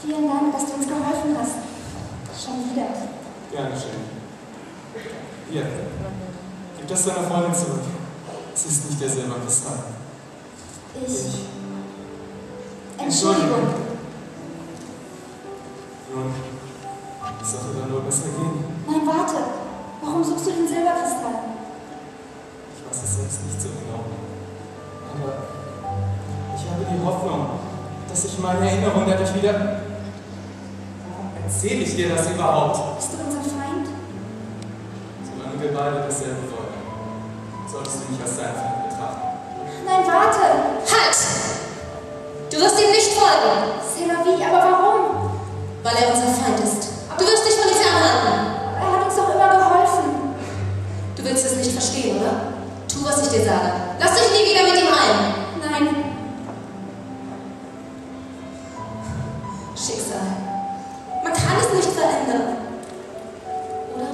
Vielen Dank, dass du uns geholfen hast. Schon wieder. Gerne schön. Hier. Gib das deiner Freundin zurück. Es ist nicht der Silberkristall. Entschuldigung. Nun, es sollte dann nur besser gehen. Nein, warte. Warum suchst du den Silberkristall? Ich weiß es selbst nicht so genau. Aber ich habe die Hoffnung, dass ich meine Erinnerung dadurch wieder... Warum erzähle ich dir das überhaupt? Bist du unser Feind? Solange wir beide dasselbe wollen, solltest du mich als deinen Feind betrachten. Nein, warte! Halt! Du wirst ihm nicht folgen. C'est la vie, aber warum? Weil er unser Feind ist. Du wirst dich von ihm fernhalten. Er hat uns doch immer geholfen. Du willst es nicht verstehen, oder? Tu, was ich dir sage. Lass dich nie wieder mit ihm ein. Nein. Schicksal. Man kann es nicht verändern. Oder?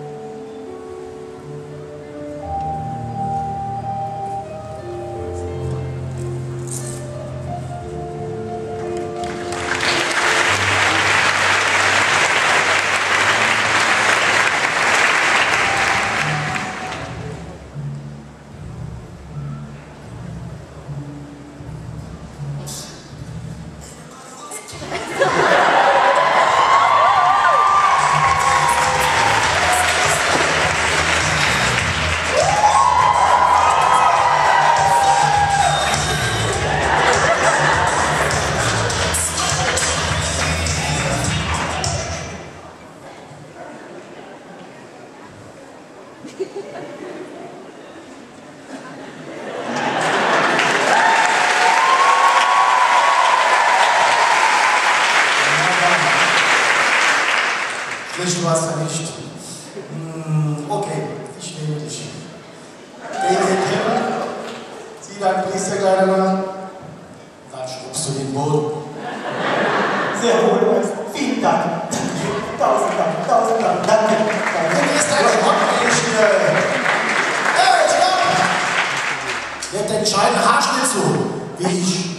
Du hast erwischt. Okay, ich nehme dich. Geh in den Himmel, zieh deine Priesterkleidung an, dann schrubbst du den Boden. Sehr wohl, Meister. Vielen Dank. Danke. Tausend Dank, tausend Dank. Danke. Du gehst deine Hocknächte. Hey, stopp! Der hat den entscheidenden Haarschnitt zu, wie ich.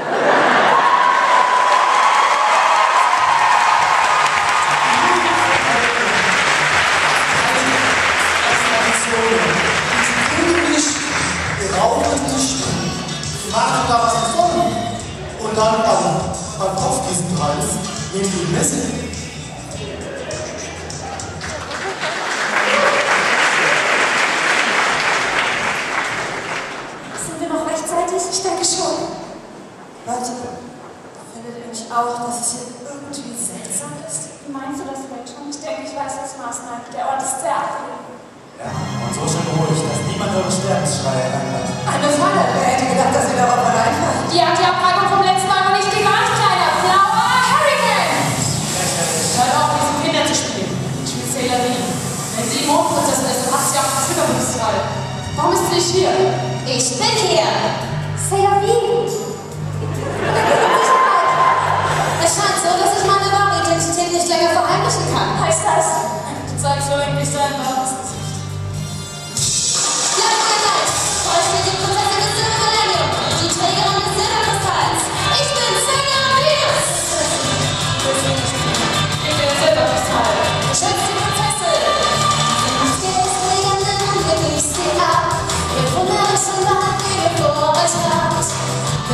Und dann beim Kopfkissenpreis nehmen die Messe. Sind wir noch rechtzeitig? Ich denke schon. Leute, findet ihr nicht auch, dass es hier irgendwie seltsam ist? Wie meinst du das, Rachel? Ich denke, ich weiß, was Maßnahmen. Der Ort ist sehr abgelegen. Ja, und so schön ruhig, dass niemand eure Sterbensschreie erkannt. Eine Falle. Wer hätte gedacht, dass ihr darauf reinfallt? Die hat die Abreibung vom letzten Mal noch nicht gemacht, kleiner blauer Hurricane! Hört auf, diese Kinder zu spielen. Ich bin Sailor Lee. Wenn sie Mondprinzessin ist, dann macht sie auch das Zitterungsfall. Warum ist sie nicht hier? Ich bin hier. C'est la vie! Es scheint so, dass ich meine wahre Identität nicht länger verheimlichen kann. Heißt das? Du zeigst so eigentlich dein wahres Gesicht. Euch steht die Prinzessin des Silbermillennium, die Trägerin des Silberkristalls. Ich bin Sailor Venus. Ich bin der Silberkristall. Beschützt die Prinzessin. Die Macht ist Legenden und wir gießen sie ab. Ihr wunderlichen Macht, die ihr vor euch habt.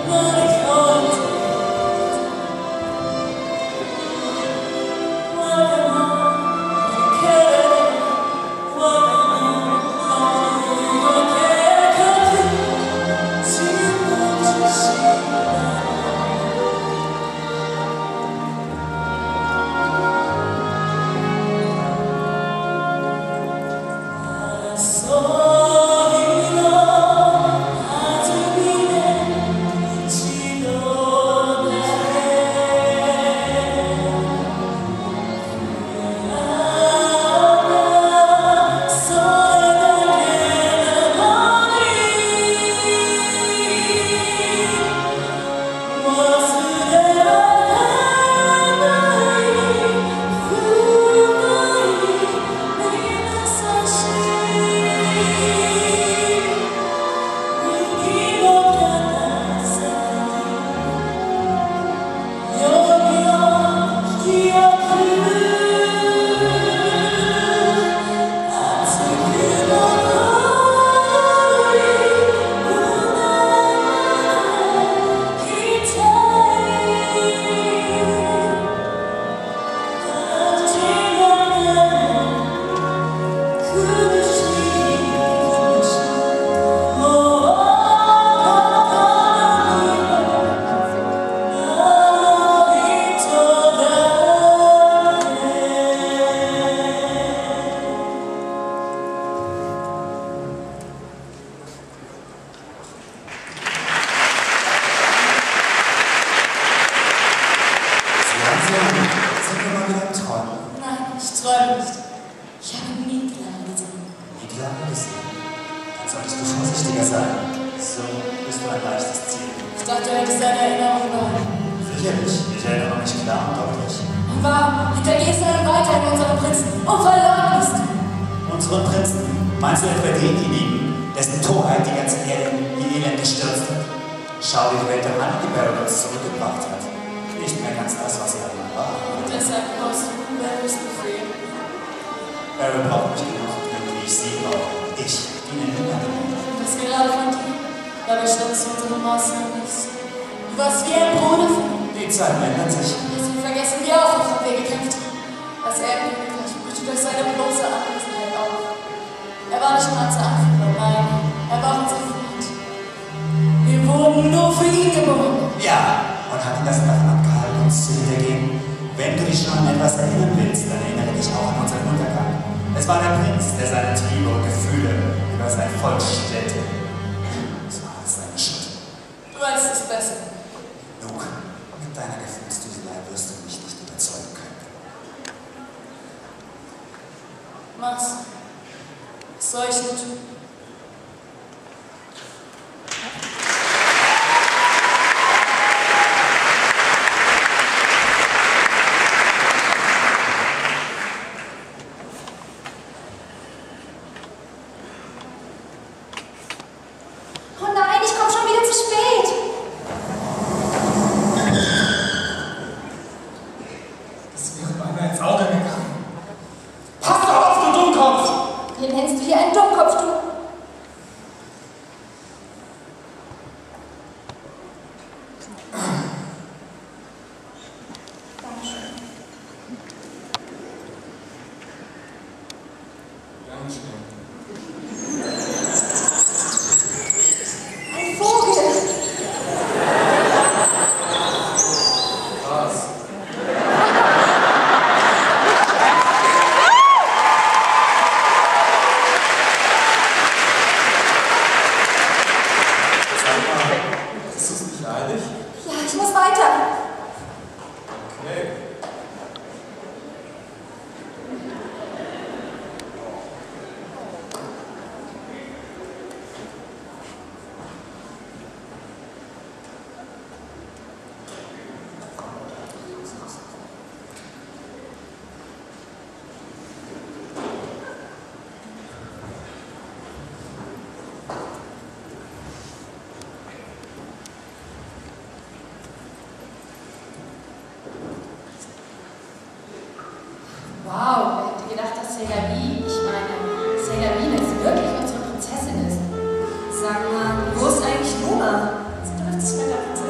Sag mal, wo ist eigentlich Luna? Sie trifft sich mit der Prinzessin.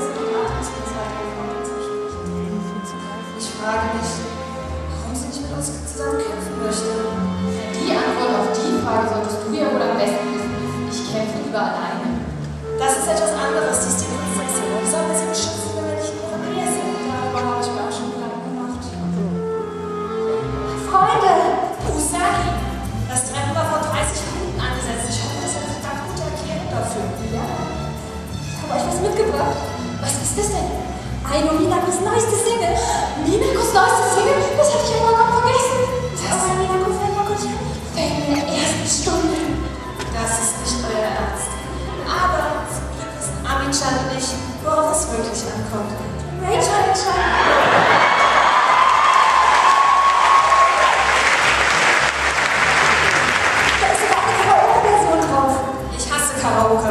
ist das denn? Eine Minakos neueste Single. Minakos neueste Single? Das hatte ich immer noch vergessen. Das ist Minako fällt mal kurz in der ersten Stunde. Das ist nicht euer Ernst. Aber zum Glück wissen Amichan und ich, worauf es wirklich ankommt. Rachel. Da ist sogar eine Karaoke-Version drauf. Ich hasse Karaoke.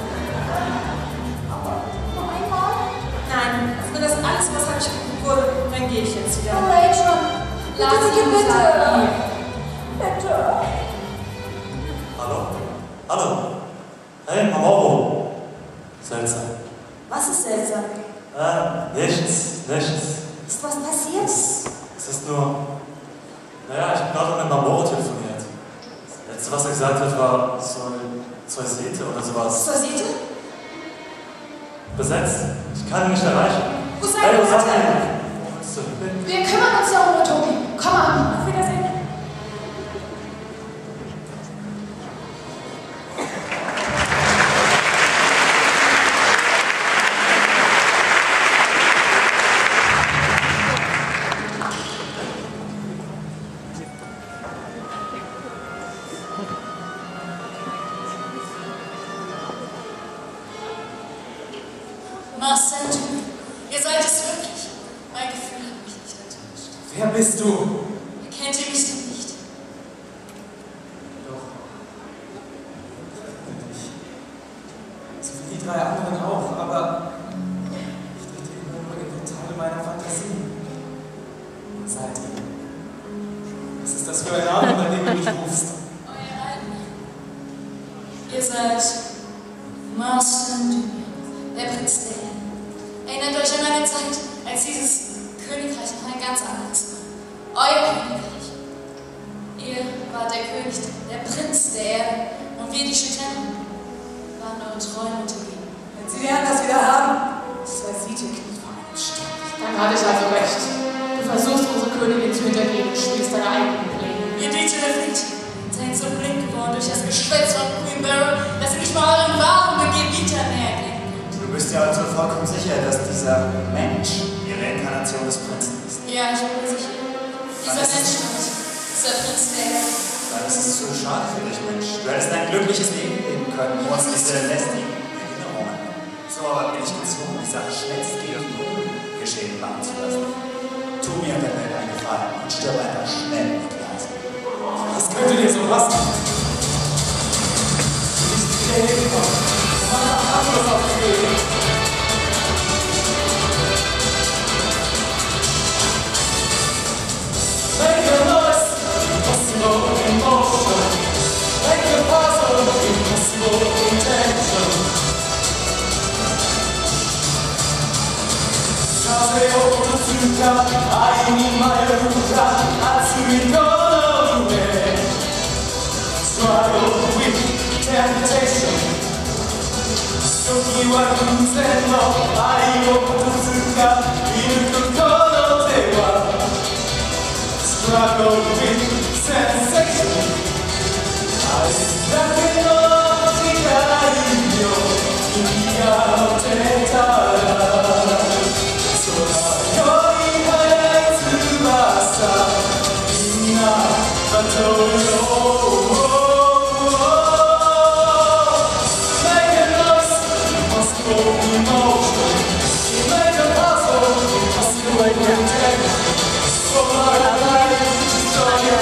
Aber noch einmal? Nein, für das alles, was abgespielt wurde, dann gehe ich jetzt wieder. Oh, Rachel, bitte. Bitte. Hallo. Hey, Mamoru. Seltsam. Was ist seltsam? Nichts. Ist was passiert? Es ist nur... Naja, ich habe gerade mit Mamoru telefoniert. Das letzte, was er gesagt hat, war zwei Sete oder sowas. Zur Seite? Besetzt. Ich kann ihn nicht erreichen. Wo seid ihr? Wo willst du hin? Wir kümmern uns ja um Tobi. Komm an. Auf Wiedersehen. Marcel, ihr seid es wirklich. Mein Gefühl hat mich nicht enttäuscht. Wer bist du? Kennt ihr mich denn nicht? Doch. So wie die drei anderen auch, aber ich dachte immer nur in Teile meiner Fantasie. Und seid ihr? Was ist das für ein Name, bei dem du mich rufst? Euer Alten. Ihr seid Marcel, der Prinz der Erde. Erinnert euch an eine Zeit, als dieses Königreich noch ein ganz anderes war. Euer Königreich. Ihr wart der König, der Prinz der Erde. Und wir, die Schüttern, waren eure Träume untergeben. Sie werden das wieder haben. Zwei Siete kniet vor einem Stein. Dann hatte ich also recht. Du versuchst, unsere Königin zu hintergehen und spielst deine eigenen Pläne. Ihr Dieter der Fleet seid so blind geworden durch das Geschwätz von Queen Barrow, dass ihr nicht mal euren wahren Gebieter näher bringen könnt. Du bist ja also vollkommen sicher, dass dieser Mensch die Reinkarnation des Prinzen ist. Ja, ich bin mir sicher. Dieser Mensch ist der Prinz der Erde. Dann ist es so schade für dich, Mensch. Du hättest ein glückliches Leben leben können, ohne diese lästigen Erinnerungen. So aber bin ich gezwungen, die Sache schnellstmöglich geschehen machen zu lassen. Tu mir der Welt einen Gefallen und stirb einfach schnell und leise. Was könnte dir so passen? Nicht hierher gekommen, um einen Abschluss aufzugeben. Make a noise, impossible emotion. Make a puzzle, impossible intention. Kaze o Otsuka, ai ni mayuka, atsui kono ue. Struggle with temptation. Soki wa kunzen no ai o Otsuka, inuku kono te wa. Struggle with sensation. Ai dake no chikai yo, kimi ga moteta. みんなまとうよ Make a noise, impossible emotion. Make a puzzle, impossible intention. So my life, destroy your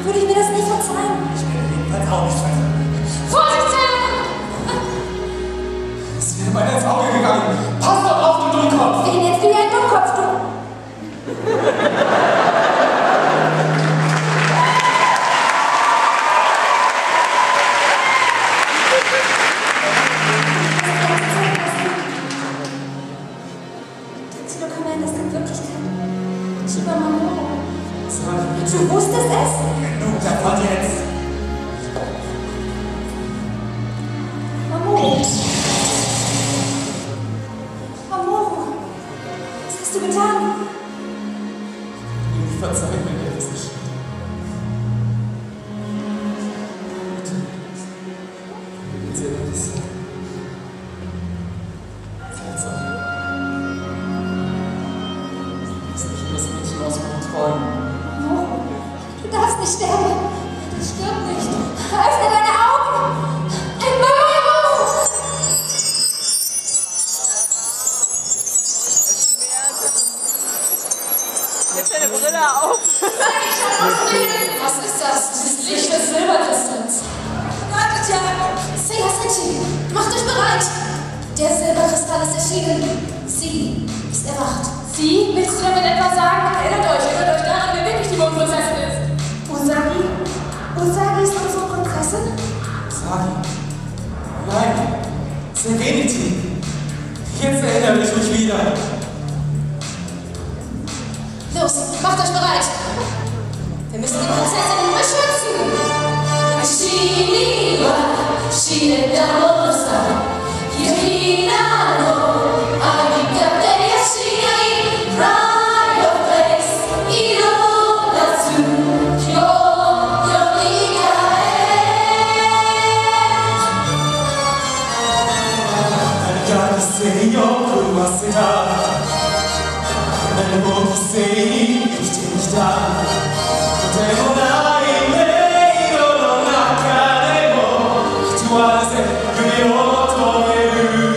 würde ich mir das nicht verzeihen. Ich werde jedenfalls auch nicht verzeihen. Vorsicht, Taylor! Es wäre beinahe ins Auge gegangen. Pass doch auf, du Dummkopf! Wen jetzt wie ein Dummkopf, du? Tilo Commander ist in Wirklichkeit Chiba Mamoru. Du wusstest es? Genug davon jetzt. Mamoru. Mamoru. Was hast du getan? Ich verzeihe mir das nicht. Bitte. Mir geht's ja ein bisschen seltsam. Ich weiß nicht, wie das Mädchen aus meinen Träumen. Mamoru, du darfst nicht sterben. Das stirbt nicht. Öffne deine Augen. Mamoru! Jetzt deine Brille auf. Was ist das? Das Licht des Silberkristals. Wartet ja! Seiya Senshi, macht euch bereit! Der Silberkristall ist erschienen. Sie ist erwacht. Sie? Willst du damit etwas sagen? Erinnert euch daran, wer wirklich die Mondprinzessin ist. Usagi? Usagi ist unsere Prinzessin? Sagi. Nein. Serenity. Jetzt erinnere ich mich wieder. Los, macht euch bereit! Wir müssen die Prinzessin beschützen! Ashini wa shireta mosa Yurina no arigate yashinai Pride of place Iro natsu Kyo yorikae Arigato Seyo Kurumashita. Deine Bogisei, ich stehe nicht da. Demonai, Meiro no Naka demo, Hituase, Yuri o tomeru.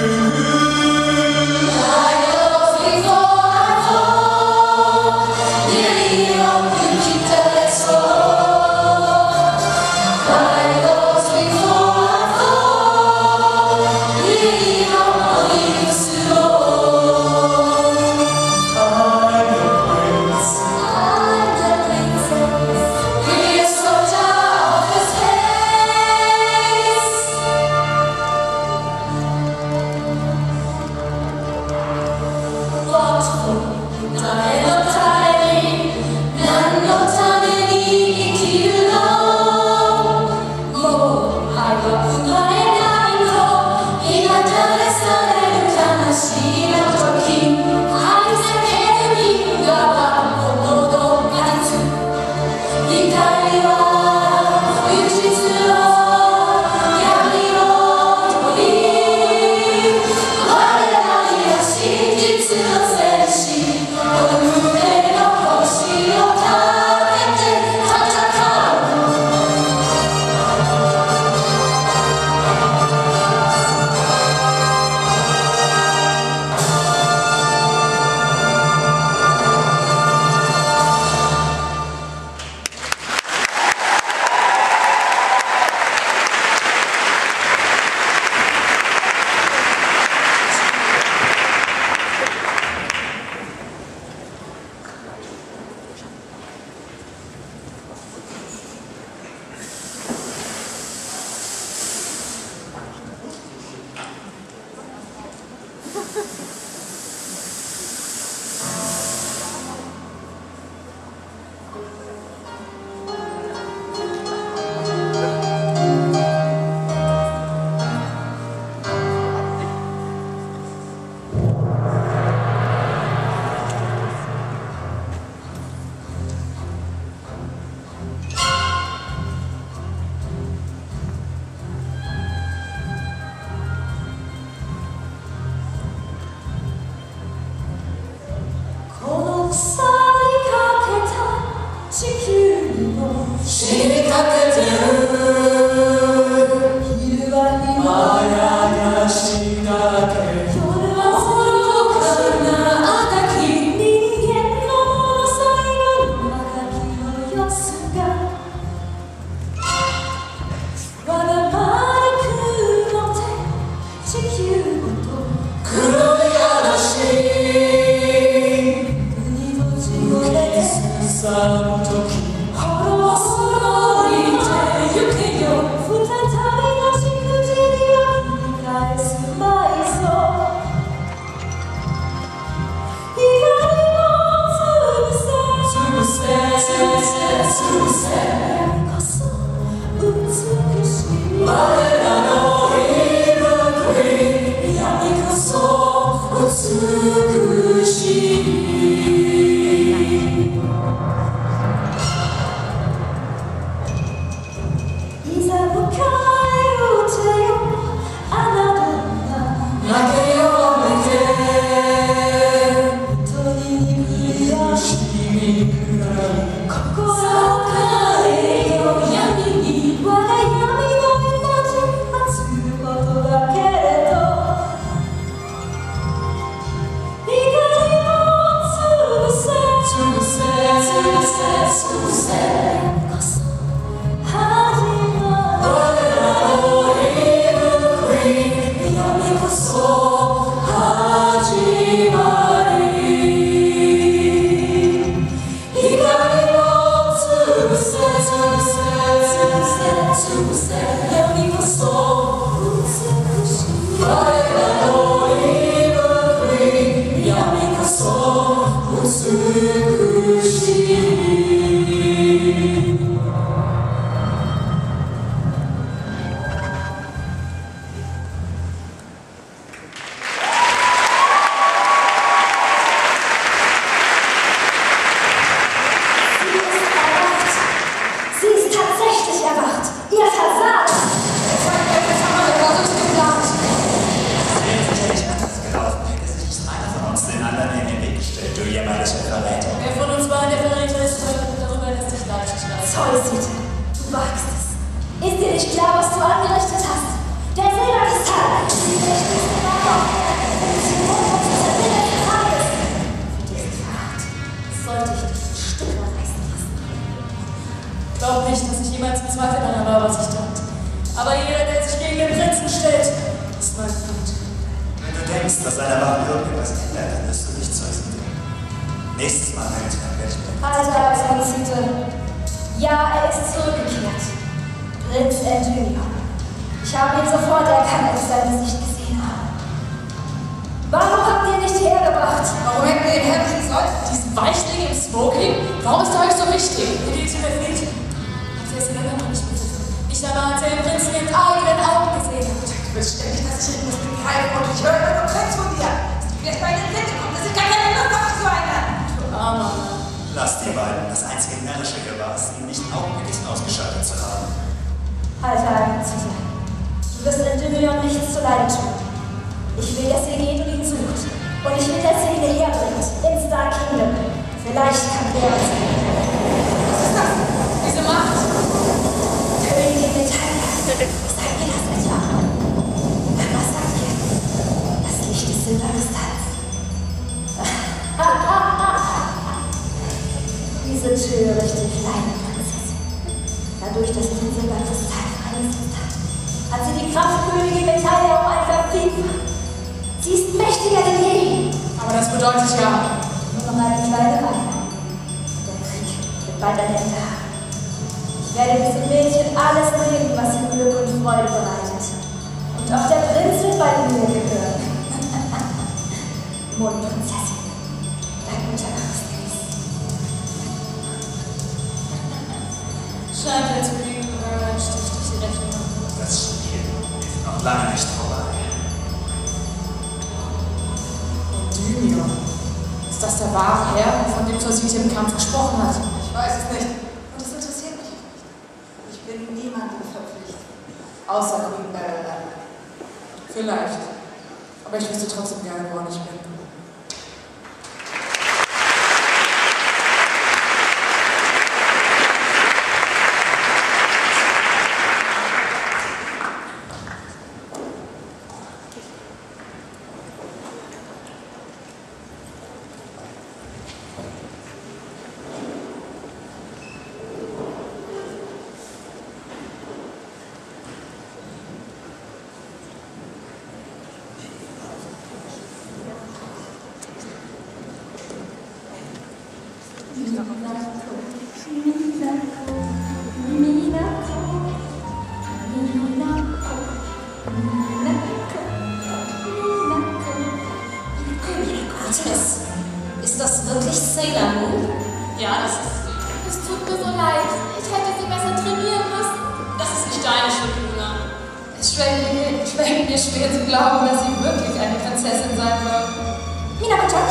Ist das wirklich Sailor Moon? Ja, das ist sie. Es tut mir so leid. Ich hätte sie besser trainieren müssen. Das ist nicht deine Schuld, Luna. Es fällt mir schwer zu glauben, dass sie wirklich eine Prinzessin sein soll. Minako-chan,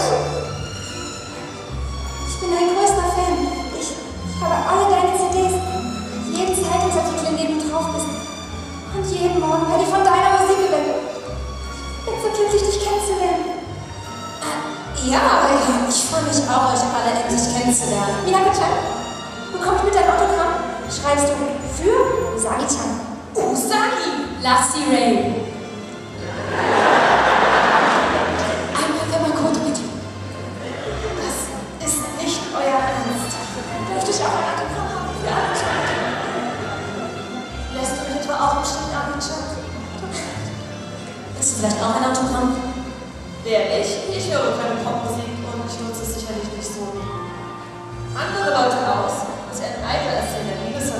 ich bin dein größter Fan. Ich habe alle deine CDs, jeden Zeitungsartikel, in dem du drauf bist. Und jeden Morgen werde ich von deiner Musik geweckt. Ich bin so glücklich, dich kennenzulernen. Ja, ich freue mich auch, euch alle endlich kennenzulernen. Minako-chan, bekommst du mit deinem Autogramm? Schreibst du für Usagi-chan. Usagi! Lassie Ray. Einmal Wimmercode bitte. Das ist nicht euer Ernst. Dürfte ich auch ein Autogramm haben für Ami-chan? Lässt du mich etwa auch im Stich, Ami-chan? Willst du vielleicht auch ein Autogramm? Wer ich? Ich höre keine Popmusik und ich nutze es sicherlich nicht so. Andere Leute aus, dass er ein Eitel als in der Liebeshaft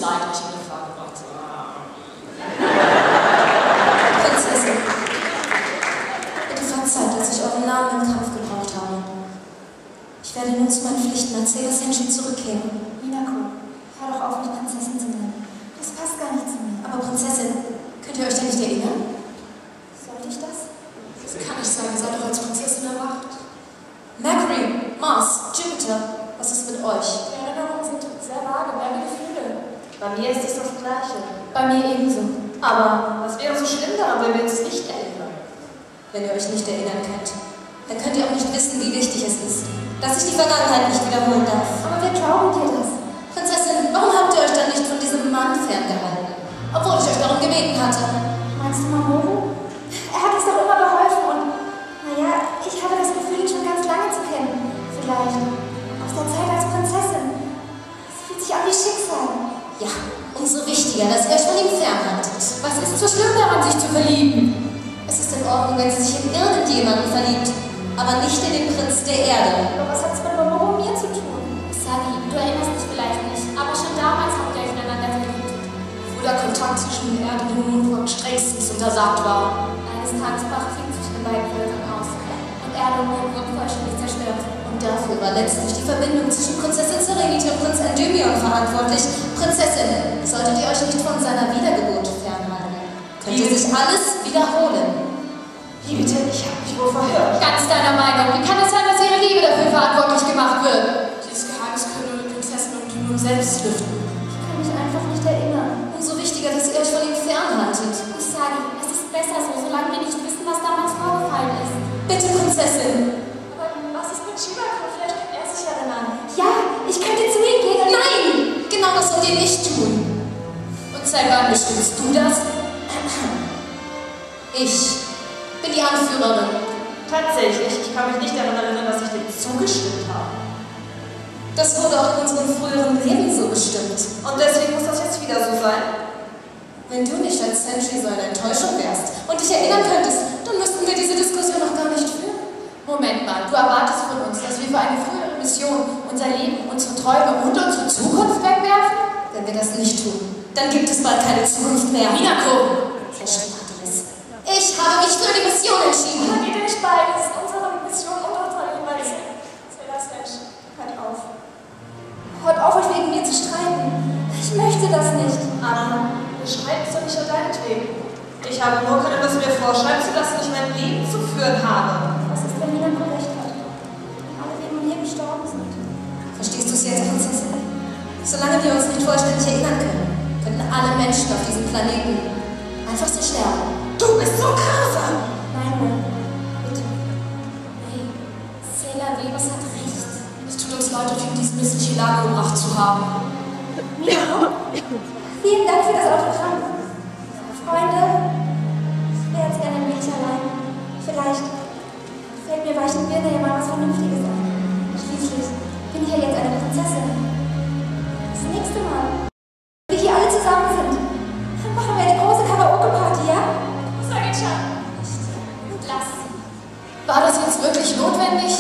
leid, euch in Gefahr gebracht zu haben. Prinzessin, bitte verzeiht, dass ich euren Namen im Kampf gebraucht habe. Ich werde nun zu meinen Pflichten als Sailor Senshi zurückkehren. Minako, hör doch auf, mich Prinzessin zu nennen. Das passt gar nicht zu mir. Aber Prinzessin, könnt ihr euch da nicht erinnern? Sollte ich das? Das kann nicht sein, ihr seid doch als Prinzessin erwacht. Mercury, Mars, Jupiter, was ist mit euch? Die Erinnerungen sind sehr vage, mehr wie Gefühle. Bei mir ist es das Gleiche. Bei mir ebenso. Aber was wäre so schlimm daran, wenn wir uns nicht erinnern? Wenn ihr euch nicht erinnern könnt, dann könnt ihr auch nicht wissen, wie wichtig es ist, dass ich die Vergangenheit nicht wiederholen darf. Aber wir glauben dir das. Prinzessin, warum habt ihr euch dann nicht von diesem Mann ferngehalten? Obwohl ich euch darum gebeten hatte. Meinst du Mamoru? Er hat uns doch immer geholfen und, naja, ich hatte das Gefühl, ihn schon ganz lange zu kennen. Vielleicht aus der Zeit als Prinzessin. Es fühlt sich an wie Schicksal. Ja, umso wichtiger, dass ihr euch von ihm fernhaltet. Was ist so schlimm daran, sich zu verlieben? Es ist in Ordnung, wenn sie sich in irgendjemanden verliebt, aber nicht in den Prinz der Erde. Aber was hat es mit Mamoru und mir zu tun? Sagi, du erinnerst dich vielleicht nicht, aber schon damals habt ihr euch ineinander verliebt. Wo der Kontakt zwischen der Erde und dem Mondvolk strengstens untersagt war. Eines Tages brach Krieg zwischen den beiden Völkern aus und Erde und Mond wurden vollständig zerstört. Und dafür war letztlich die Verbindung zwischen Prinzessin Serenity und Prinz Endymion verantwortlich. Prinzessin, solltet ihr euch nicht von seiner Wiedergeburt fernhalten, könnte sich alles wiederholen. Wie bitte? Ich habe mich wohl verhört. Ganz deiner Meinung. Wie kann es sein, dass ihre Liebe dafür verantwortlich gemacht wird? Dieses Geheimnis können nur die Prinzessin und du nur selbst lüften. Ich kann mich einfach nicht erinnern. Umso wichtiger, dass ihr euch von ihm fernhaltet. Sagi, es ist besser so, solange wir nicht wissen, was damals vorgefallen ist. Bitte, Prinzessin. Aber was ist mit Shibako? Vielleicht kann er sich erinnern. Ja, ich könnte zu ihm gehen und... Nein! Genau das sollt ihr nicht tun. Und seit wann bestimmst du das? Ich bin die Anführerin. Tatsächlich, ich kann mich nicht daran erinnern, dass ich dem zugestimmt habe. Das wurde auch in unserem früheren Leben so bestimmt. Und deswegen muss das jetzt wieder so sein? Wenn du nicht als Senshi so eine Enttäuschung wärst und dich erinnern könntest, dann müssten wir diese Diskussion noch gar nicht führen. Moment mal, du erwartest von uns, dass wir für eine frühere Mission unser Leben, unsere Träume und unsere Zukunft wegwerfen? Wenn wir das nicht tun, dann gibt es bald keine Zukunft mehr. Minako! Ich habe mich für die Mission entschieden. Aber geht nicht beides. Unsere Mission und unsere jeweils. Sailor Senshi, hört auf. Hört auf, euch wegen mir zu streiten. Ich möchte das nicht. Anna, wir streiten es doch nicht um deinetwegen. Ich habe nur keine Lust mehr vorschreiben zu lassen, ich mein Leben zu führen habe. Was ist, wenn Minako recht hat? Wenn alle wegen mir gestorben sind. Verstehst du es jetzt, Prinzessin? Solange wir uns nicht vollständig erinnern können, könnten alle Menschen auf diesem Planeten einfach so sterben. Du bist so grausam! Nein, bitte. Hey, Sailor Venus hat recht. Es tut uns leid, euch in diese missliche Lage gebracht zu haben. Minako, vielen Dank für das Autogramm. Freunde, ich wäre jetzt gerne ein wenig allein. Vielleicht fällt mir Weichen Birne ja mal was Vernünftiges ein. Schließlich bin ich ja jetzt eine Prinzessin. Das nächste Mal, wenn wir hier alle zusammen sind, dann machen wir eine große Karaoke-Party, ja? Sagi-chan. Lass sie. War das jetzt wirklich notwendig?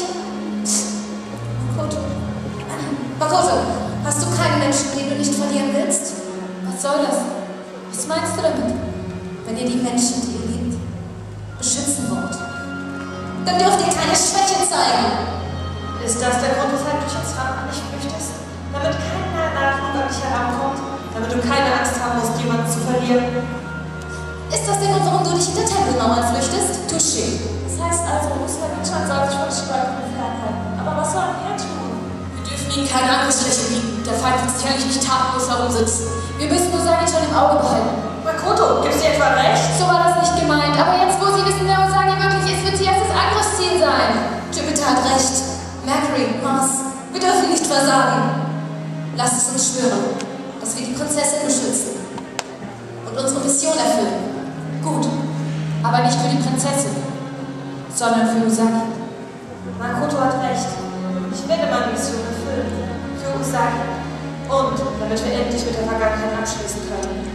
Makoto, hast du keinen Menschen, den du nicht verlieren willst? Was soll das? Was meinst du damit? Wenn ihr die Menschen, die ihr liebt, beschützen wollt, dann dürft ihr keine Schwäche zeigen. Ist das der Grund, weshalb du dich ins Rahmen nicht flüchtest? Damit keiner Nachfrage an dich herankommt? Damit du keine Angst haben musst, jemanden zu verlieren? Ist das der Grund, warum du dich hinter Tempelmauern flüchtest? Touché. Das heißt also, Sagi-chan soll sich von Shibako fernhalten. Aber was sollen wir tun? Wir dürfen ihnen keine Angriffsfläche bieten. Der Feind wird sicherlich nicht tatenlos herumsitzen. Wir müssen nur Sagi-chan im Auge behalten. Makoto, gibst du etwa recht? So war das nicht gemeint. Aber jetzt, wo sie wissen, wer Usagi wirklich ist, wird sie erst das Angriffsziel sein. Jupiter hat recht. Mercury, Mars, wir dürfen nicht versagen. Lasst es uns schwören, dass wir die Prinzessin beschützen und unsere Mission erfüllen. Gut, aber nicht für die Prinzessin, sondern für Usagi. Makoto hat recht. Ich werde meine Mission erfüllen. Für Usagi. Und damit wir endlich mit der Vergangenheit abschließen können.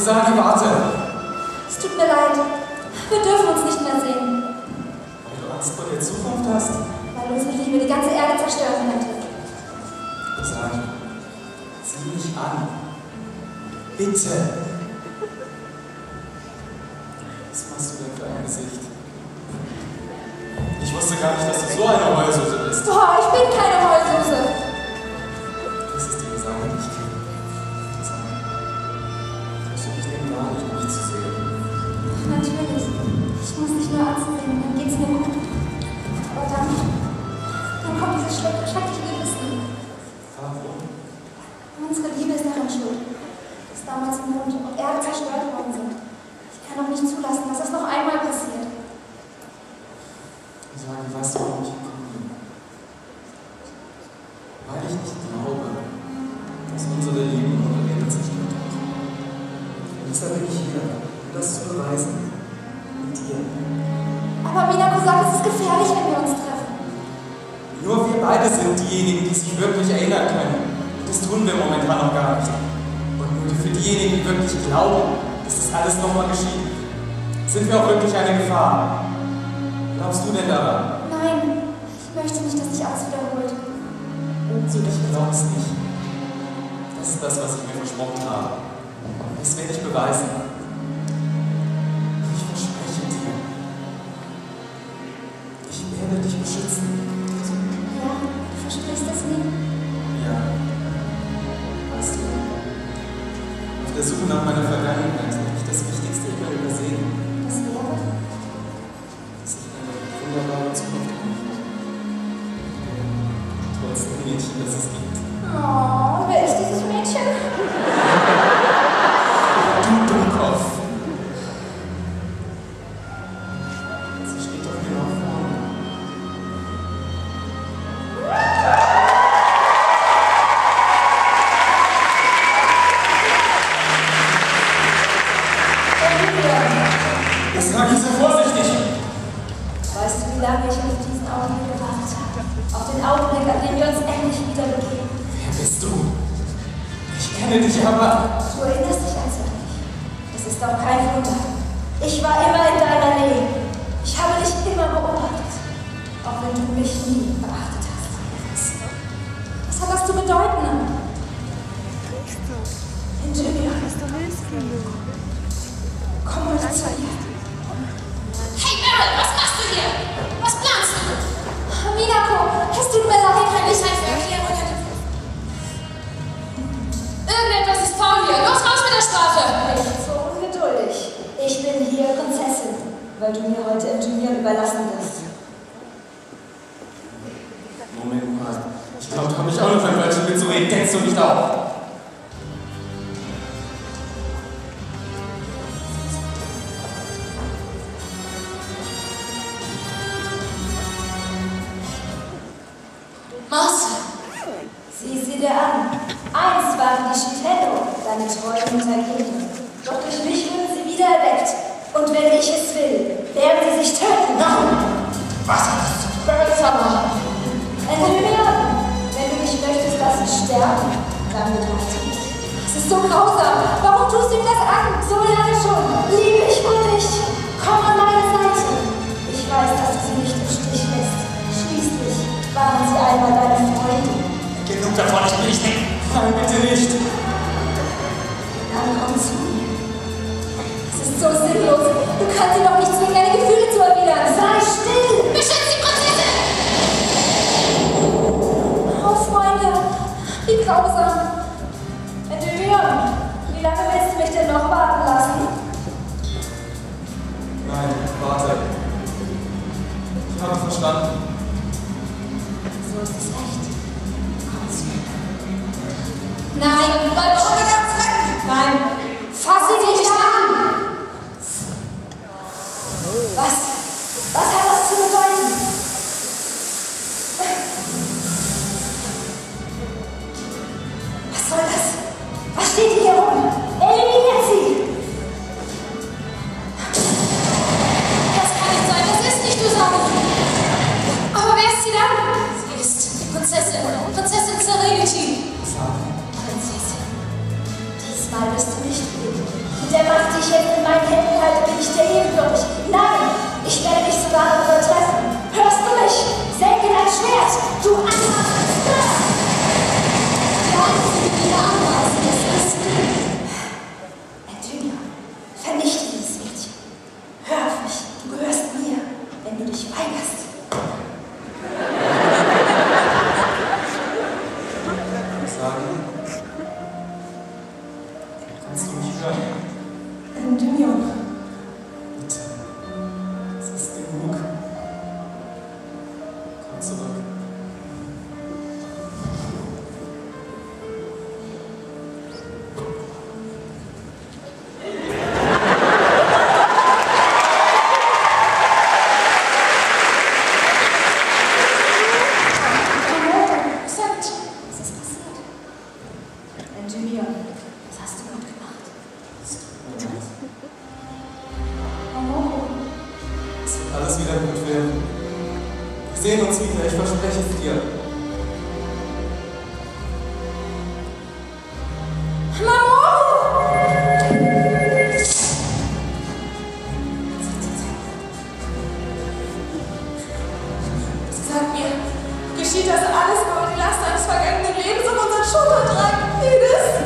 Sage, warte. Es tut mir leid. Wir dürfen uns nicht mehr sehen. Weil du Angst vor der Zukunft hast? Weil unsere Liebe die ganze Erde zerstören könnte. Sag, sieh mich an. Bitte. Was machst du denn für ein Gesicht? Ich wusste gar nicht, dass du so eine Heulsuse bist. Boah, ich bin keine Heulsuse. Das ist die Sache, die ich kenne. Versuche ich denn gar nicht, mich zu sehen. Natürlich. Ich muss dich nur anzusehen, dann geht's mir gut. Aber dann kommt dieses schreckliche Gewissen. Warum? Unsere Liebe ist daran schuld, dass damals Mond und Erde zerstört worden sind. Ich kann auch nicht zulassen, dass das noch einmal passiert. Sag, weißt du, warum ich gekommen bin? Weil ich nicht glaube, dass unsere Liebe unsere Erde zerstört hat. Und deshalb bin ich hier, um das zu beweisen. Mit dir. Aber Minako sagt, es ist gefährlich, wenn wir uns treffen. Nur wir beide sind diejenigen, die sich wirklich erinnern können. Und das tun wir momentan noch gar nicht. Und nur für diejenigen, die wirklich glauben, dass das alles nochmal geschieht, sind wir auch wirklich eine Gefahr. Glaubst du denn daran? Nein, ich möchte nicht, dass sich alles wiederholt. So, ich glaube es nicht. Das ist das, was ich mir versprochen habe. Das werde ich beweisen. Ich verspreche dir. Ich werde dich beschützen. Ja, du versprichst es mir. Ja. Weißt du, auf der Suche nach meiner Vergangenheit habe ich das Wichtigste immer übersehen. Das wäre? Dass ich eine wunderbare Zukunft habe. Tollste Mädchen, das es gibt. Oh, wer ist dieses Mädchen? Du Dummkopf. Sie steht doch genau vor mir. Das sag ich sehr vorsichtig. Weißt du, wie lange ich auf diesen Augenblick gewartet habe? Auf den Augenblick, an dem wir uns endlich wieder begegnen. Wer bist du? Ich kenne dich aber. Du erinnerst dich also an mich. Es ist auch kein Wunder. Ich war immer in deiner Nähe. Ich habe dich immer beobachtet. Auch wenn du mich nie beachtet hast. Was hat das zu bedeuten? Ingenieur. Komm mal zu ihr. Hey Meryl, was machst du hier? Was planst du? Minako, es tut mir leid. Kann ich halt für Erklärungen? Irgendetwas ist faul hier. Los, raus mit der Strafe! Nicht so ungeduldig. Ich bin hier Prinzessin, weil du mir heute Ingenieur überlassen wirst. Moment mal. Ich glaube, da habe ich auch noch ein Wörtchen mitzureden. Denkst du nicht auf? Marcel! Sieh sie dir an. Einst waren die Shitendo deine treuen Untergebenen. Doch durch mich wurden sie wieder erweckt. Und wenn ich es will, werden sie sich töten. Was? Summer. Ingenieur, wenn du nicht möchtest, dass sie sterben, dann begleite mich. Es ist so grausam. Warum tust du ihm das an? So lange schon. Liebe ich nur dich. Komm an meine Seite. Ich weiß, dass du sie nicht im Stich lässt. Schließlich waren sie einmal deine Freunde. Genug davon, ich will nicht weg. Nein, bitte nicht. Dann komm zu mir. Es ist so sinnlos. Du kannst sie doch nicht zwingen, deine Gefühle zu erwidern. Sei still. Beschütze die Prinzessin! Oh, Freunde, wie grausam. Ingenieur, wie lange willst du mich denn noch warten lassen? Nein, warte. Ich habe verstanden. So ist es echt. Komm zu mir. Nein, bleib schon ganz weg! Nein, fass sie nicht an! Was hat das zu bedeuten? Was soll das? Was steht hier rum? Eliminiert sie! Das kann nicht sein, das ist nicht Usagi. Aber wer ist sie dann? Sie ist die Prinzessin. Prinzessin Serenity. Prinzessin, diesmal bist du nicht blind. Mit der jetzt in meinen Händen halte, bin ich dir ebenbürtig. Nein, ich werde dich sogar noch übertreffen. Hörst du mich? Senke dein Schwert, du Anwalt! Die einzige, die wir anweisen, ist du. Endymion, vernichte dieses Mädchen. Hör auf mich, du gehörst mir, wenn du dich weigerst. Sagen. Kannst du mich hören? Endymion. Bitte. Es ist genug. Komm zurück. Endymion, was hast du gut gemacht? Es wird alles wieder gut werden. Wir sehen uns wieder, ich verspreche es dir. Sag mir, geschieht das alles, weil wir die Last eines vergangenen Lebens auf unseren Schultern tragen? Jedes?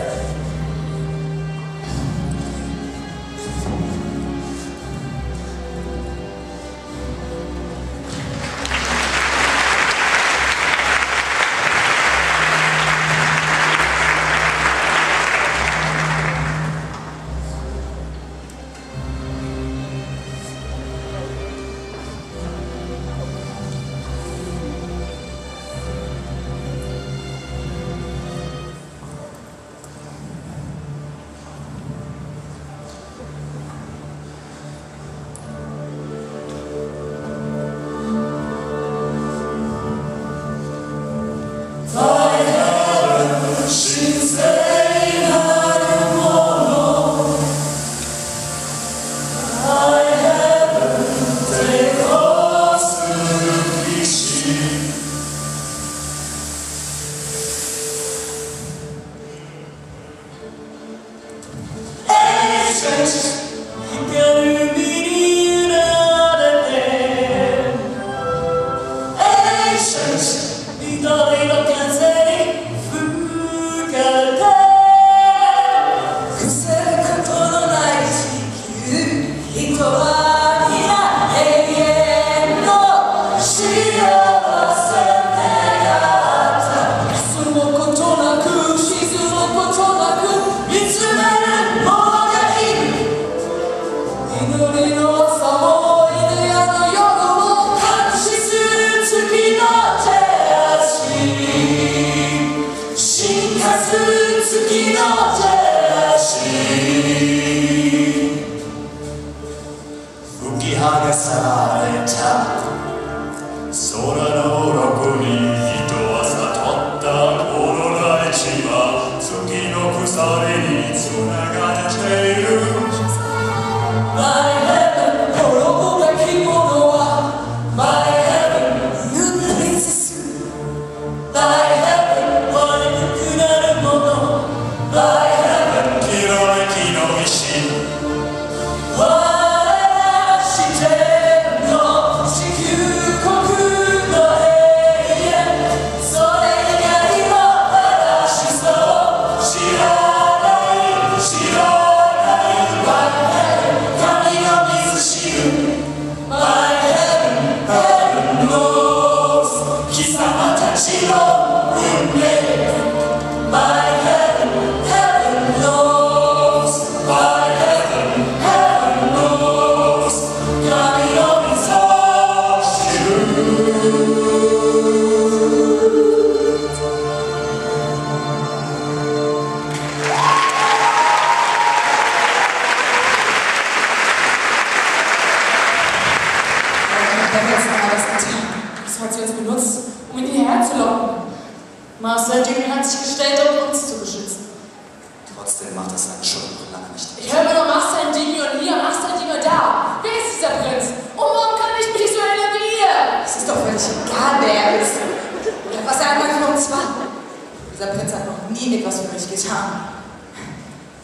Master Endymion hat sich gestellt, um uns zu beschützen. Trotzdem macht das seine Schuld noch lange nicht. Ich höre nur Master Endymion hier, Master Endymion da. Wer ist dieser Prinz? Und warum kann ich mich so erinnern wie ihr? Es ist doch völlig egal, wer er ist. Oder was er einmal für uns war. Dieser Prinz hat noch nie etwas für mich getan. Was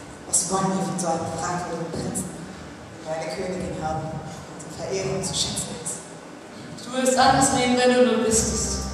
Was wollen wir von so einem fragwürdigen Prinzen, wenn wir eine Königin haben, unsere Verehrung zu schätzen ist? Du würdest anders reden, wenn du nur wüsstest.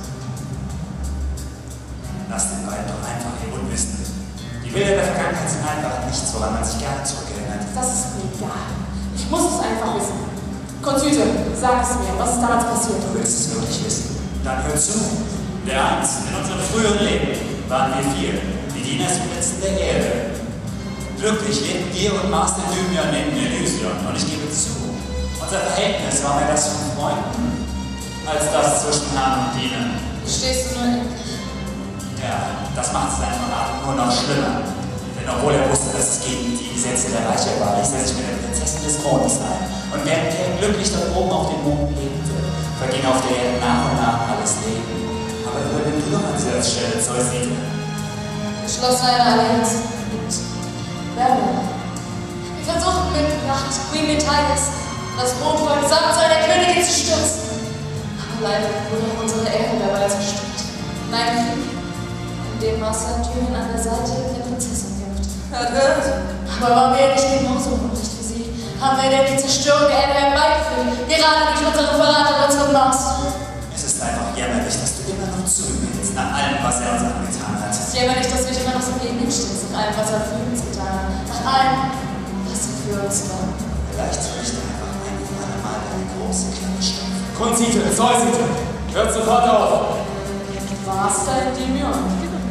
Lass den beiden doch einfach ihr Unwissen. Die Bilder der Vergangenheit sind einfach nichts, woran man sich gerne zurückerinnert. Das ist mir egal. Ich muss es einfach wissen. Konzüte, sag es mir, was ist damals passiert? Du willst es wirklich wissen? Dann hör zu. Der Einst, in unserem früheren Leben waren wir 4, die Dienersspitzen der Erde. Glücklich lebten wir und Master Endymion neben Elysion, und ich gebe zu, unser Verhältnis war mehr das von Freunden, als das zwischen Herrn und Diener. Stehst du nur endlich? Ja, das macht seinen Verrat nur noch schlimmer. Denn obwohl er wusste, dass es gegen die Gesetze der Reiche war, ließ er sich mit der Prinzessin des Mondes ein. Und während er glücklich dort oben auf dem Mond lebte, verging auf der Erde nach und nach alles Leben. Aber übernimm du doch an dieser Stelle, Zeusite. Schloss eine Allianz mit Werner. Wir versuchten mit Nacht Queen Metalis das Mondvolk samt seiner Königin zu stürzen. Aber leider wurde auch unsere Ehre dabei zerstört. In einem Krieg, in dem Master Endymion an der Seite der Prinzessin kämpfte. Hört. Aber waren wir nicht genauso unrecht wie sie? Haben wir denn die Zerstörung der Erde herbeigeführt? Gerade durch unseren Verrat an unserem Master. Es ist einfach jämmerlich, dass du immer noch zurückhältst nach allem, was er uns angetan hat. Es ist jämmerlich, dass du dich immer noch so gegen ihn stehst, nach allem, was er für uns getan hat. Nach allem, was er für uns war. Vielleicht soll ich dir einfach ein für alle Mal eine große Klappe stopfen. Konzite, Zeusite, hört sofort auf! Master Endymion.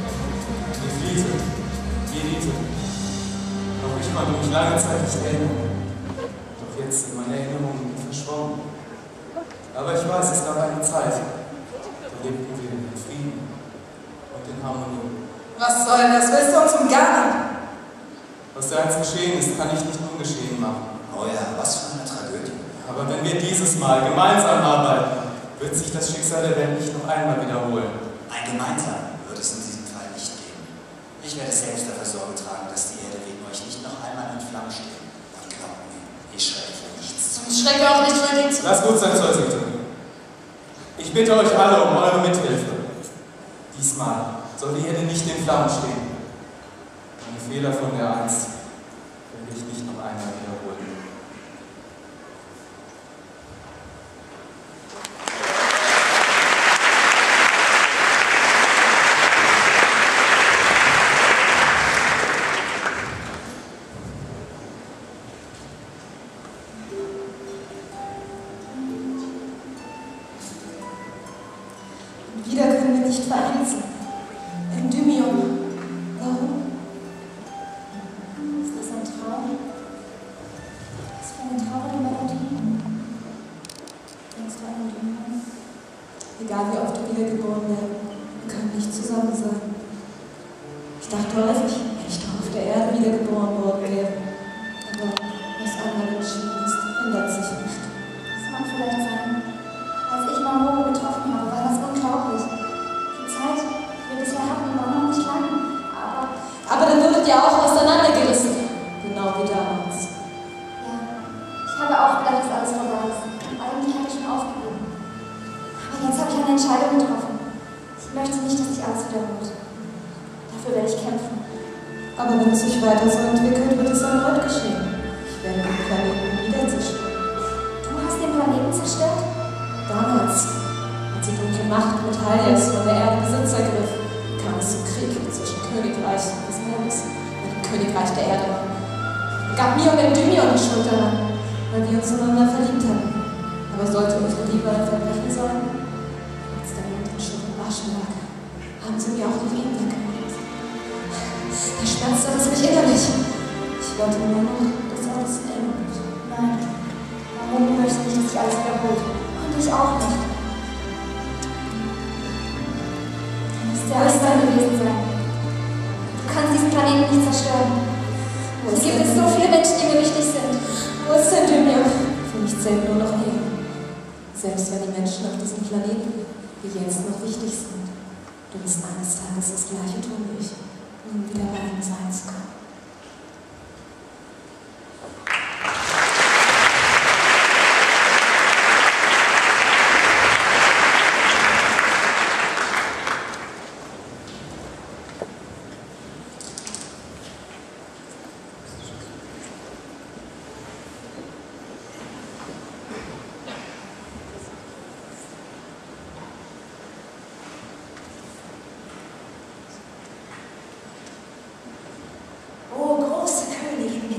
Elite, Elite. Auch ich konnte mich lange Zeit nicht erinnern. Doch jetzt sind meine Erinnerungen verschwommen. Aber ich weiß, es gab eine Zeit, da lebten wir in Frieden und in Harmonie. Was soll das? Willst du uns umgarnen? Was da einst geschehen ist, kann ich nicht ungeschehen machen. Oh ja, was für eine Tragödie. Aber wenn wir dieses Mal gemeinsam arbeiten, wird sich das Schicksal der Welt nicht noch einmal wiederholen. Ein gemeinsam wird es in diesem Fall nicht geben. Ich werde selbst dafür Sorge tragen, dass die Erde wegen euch nicht noch einmal in Flammen steht. Und glaubt mir, ich schrecke für nichts. Und schrecke auch nicht vor dir zu. Lass gut sein, Zeusite. Ich bitte euch alle um eure Mithilfe. Diesmal soll die Erde nicht in Flammen stehen. Meine Fehler von der Einst will ich nicht noch einmal wiederholen. Wieder können wir nicht vereint sein. Endymion. Warum? Ist das ein Traum? Was für eine traurige Melodie. Denkst du an Endymion? Egal wie oft wir wiedergeboren werden, wir können nicht zusammen sein. Ich dachte häufig, wenn ich doch auf der Erde wiedergeboren worden wäre. Aber was einmal entschieden ist, ändert sich nicht. Das mag vielleicht sein. Als ich Mamoru getroffen habe, war das unglaublich. Die Zeit, die wir bisher hatten, war noch nicht lang, Aber dann wurdet ihr auch auseinandergerissen. Genau wie damals. ja, ich habe auch gedacht, dass alles vorbei ist. Eigentlich hatte ich schon aufgegeben. Aber jetzt habe ich eine Entscheidung getroffen. Ich möchte nicht, dass sich alles wiederholt. Dafür werde ich kämpfen. Aber wenn es sich weiter so entwickelt, wird es erneut geschehen. Ich werde den Planeten wieder zerstören. Du hast den Planeten zerstört? Damals, als die dunkle Macht mit Halias von der Erde Besitz ergriff, kam es zum Krieg zwischen Königreich des Mondes und dem Königreich der Erde. Gab mir und Endymion die Schuld daran, weil wir uns ineinander verliebt hatten. Aber sollte unsere Liebe ein Verbrechen sein? Als der Mond in Schutt und Asche lag, haben sie mir auch die Leben weggenommen. Da schmerzte es mich innerlich. Ich wollte nur noch, dass alles endet. Nein. Warum möchte ich, dass sich alles wiederholt? Und ich auch nicht. Du musst ja alles dann gewesen sein. Du kannst diesen Planeten nicht zerstören. Es gibt so viele Menschen, die mir wichtig sind. Wo ist Endymion? Für mich zählt nur noch er. Selbst wenn die Menschen auf diesem Planeten wie jetzt noch wichtig sind, du wirst eines Tages das Gleiche tun wie ich, um wieder bei ihnen sein zu können.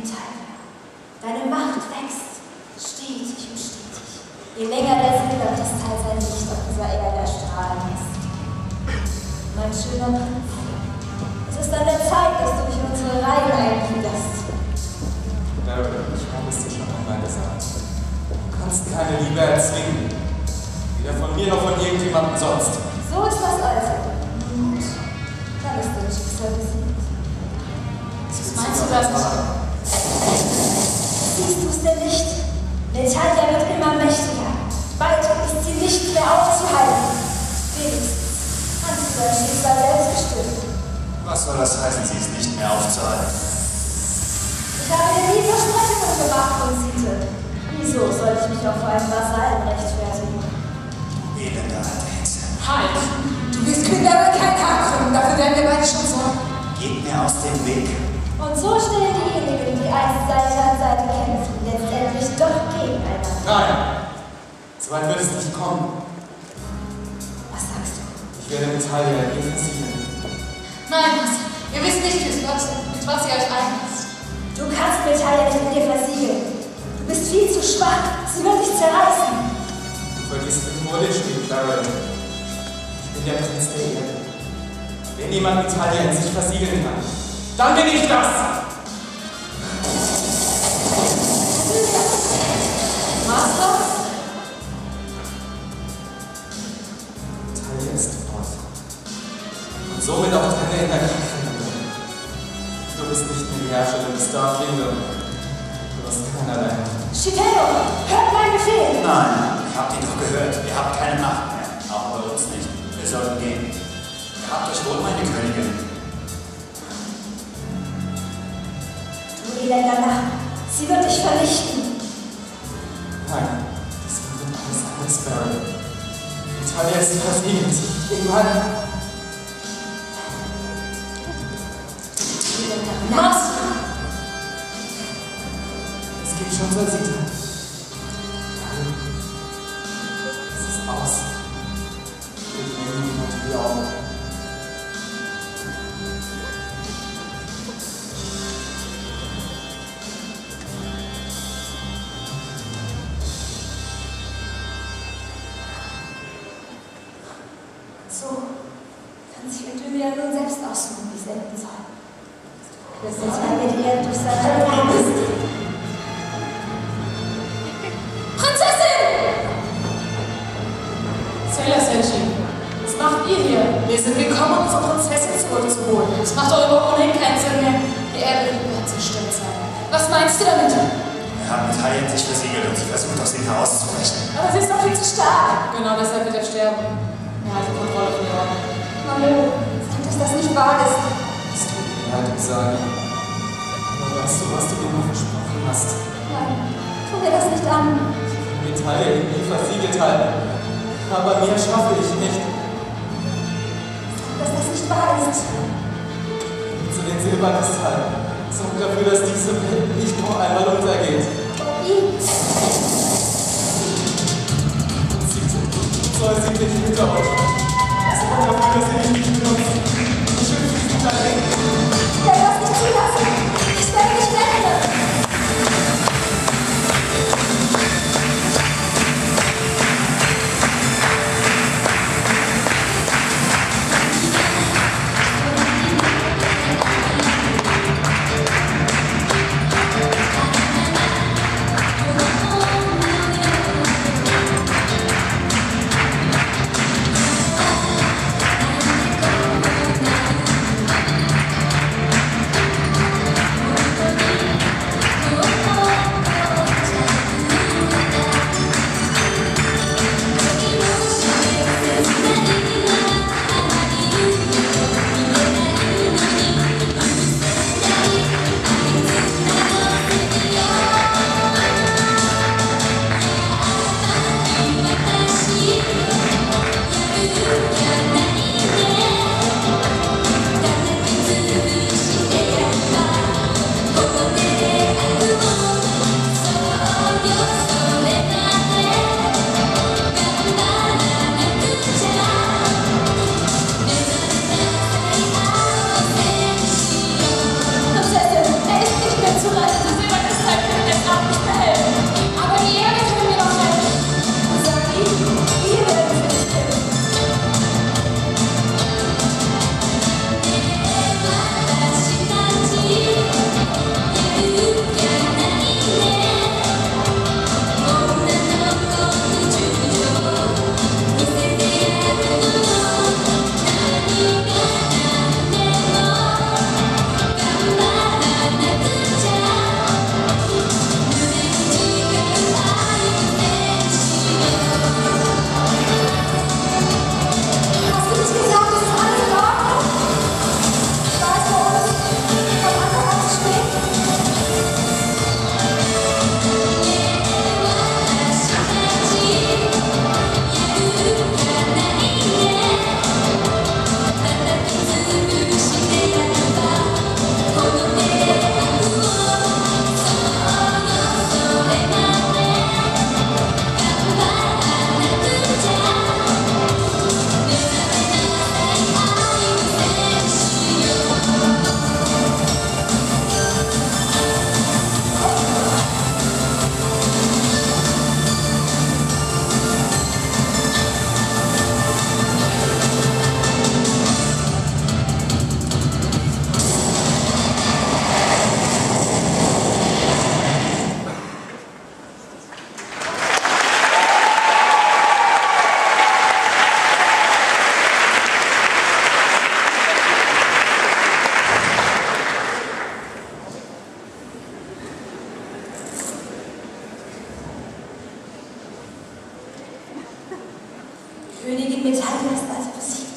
Italia. Deine Macht wächst, stetig und stetig. Je länger der Silberkristall sein Licht auf dieser Erde erstrahlen lässt. Mein schöner Prinz, es ist an der Zeit, dass du dich in unsere Reihe eingliederst. Daryl, ich habe es dir schon einmal gesagt. Du kannst keine Liebe erzwingen. Weder von mir noch von irgendjemandem sonst. So ist das also. Gut, dann ist dein Schicksal besiegt. Was meinst du damit? Siehst du es denn nicht? Natalia wird immer mächtiger. Bald ist sie nicht mehr aufzuhalten. Wenigstens kannst du dein Schicksal selbst bestimmen. Was soll das heißen, sie ist nicht mehr aufzuhalten? Ich habe dir nie Versprechungen gemacht, Conchite. Wieso soll ich mich auf einen Vasallen rechtfertigen? Elende alte Hexe. Halt! Du bist Kinder kein Haken, dafür werden wir beide schon sorgen. Geht mir aus dem Weg. Und so stellen diejenigen, die einst Seite an Seite kämpfen, letztendlich doch gegeneinander. Nein! So weit wird es nicht kommen. Was sagst du? Ich werde Natalia hier versiegeln. Nein, ihr wisst nicht, mit was ihr euch einlasst. Du kannst Natalia nicht mit dir versiegeln. Du bist viel zu schwach. Sie wird dich zerreißen. Du verliest den Vorlesstück, Daryl. Ich bin der Prinz der Erde. Wenn jemand Natalia in sich versiegeln kann, dann bin ich das! Master? Natalia ist tot. Und somit auch deine Energiequelle. Du bist nicht mehr die Herrscherin des Dark Kingdom. Du hast keinerlei. Shigeo, hört meinen Befehl! Nein, ihr habt ihn doch gehört. Ihr habt keine Macht mehr. Auch bei uns nicht. Wir sollten gehen. Ihr habt euch wohl, meine Königin. Du elender Narr, sie wird dich vernichten. Nein, das wird alles anders, Barry. Natalia ist versiegelt. Irgendwann. Master! Es geht schon seit sie da. Es ist aus. Ich nehme niemand die Augen. So kann sich Olympia nun selbst aussuchen, wie es enden soll. Bis Natalia die Erde durch seine Angst. Prinzessin! Sailor Senshi, was macht ihr hier? Wir sind gekommen, um unsere Prinzessin zurückzuholen. Es macht doch überhaupt ohnehin keinen Sinn mehr. Die Erde wird zerstört sein. Was meinst du damit? Wir haben Natalia in sich versiegelt und sie versucht, aus ihm herauszubrechen. Aber sie ist doch viel zu stark. Genau deshalb wird er sterben. Er hat die Kontrolle verloren. Manu, sag, dass das nicht wahr ist. Es tut mir leid, Usagi. Aber weißt du, was du mir noch versprochen hast? Nein, tu mir das nicht an. Natalia irgendwie versiegelt halten. Aber mehr schaffe ich nicht. Sag, dass das nicht wahr ist. Zu den Silberkristallen. Sorg dafür, dass diese Welt nicht noch einmal untergeht. Wie? Soll sie nicht hinter euch. Sorg dafür, dass sie mich nicht benutzt. Schützt diesen Planeten. Ich werde das nicht zulassen. Ich werde mich wenden. Königin Metalia ist also besiegt.